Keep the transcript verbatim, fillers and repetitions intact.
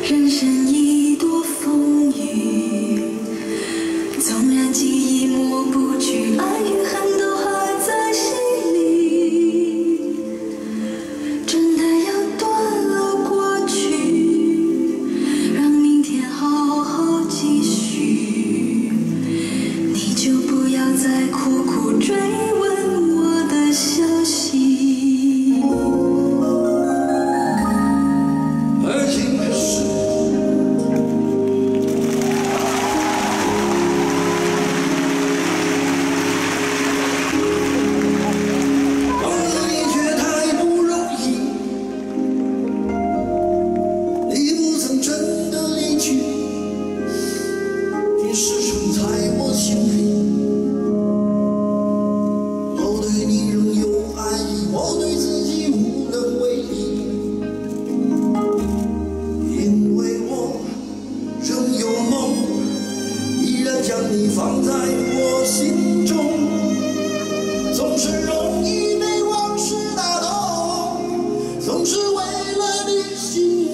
人生已多风雨，纵然记忆抹不去，爱与恨都还在心里。真的要断了过去，让明天好好继续。你就不要再苦苦追问我的消息。 将你放在我心中，总是容易被往事打动，总是为了你心。